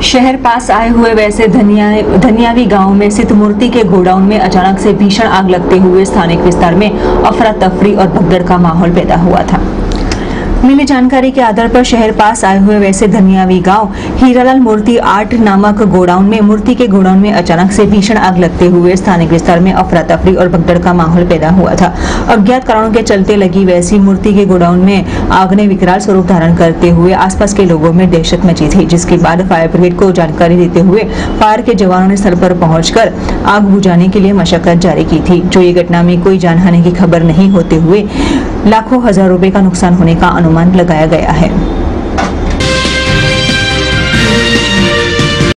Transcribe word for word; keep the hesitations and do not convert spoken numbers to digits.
शहर पास आए हुए वैसे धनिया धनियावी गांव में स्थित मूर्ति के गोडाउन में अचानक से भीषण आग लगते हुए स्थानिक विस्तार में अफरा तफरी और भगदड़ का माहौल पैदा हुआ था। मिली जानकारी के आधार पर शहर पास आए हुए वैसे धनियावी गांव हीरालाल मूर्ति आर्ट नामक गोडाउन में मूर्ति के गोडाउन में अचानक से भीषण आग लगते हुए स्थानिक विस्तार में अफरा तफरी और भगदड़ का माहौल पैदा हुआ था। अज्ञात कारणों के चलते लगी वैसी मूर्ति के गोडाउन में आग ने विकराल स्वरूप धारण करते हुए आसपास के लोगों में दहशत मची थी, जिसके बाद फायर ब्रिगेड को जानकारी देते हुए फायर के जवानों ने स्थल पर पहुंचकर आग बुझाने के लिए मशक्कत जारी की थी। जो ये घटना में कोई जानहानि की खबर नहीं होते हुए लाखों हजार रुपए का नुकसान होने का अनुमान लगाया गया है।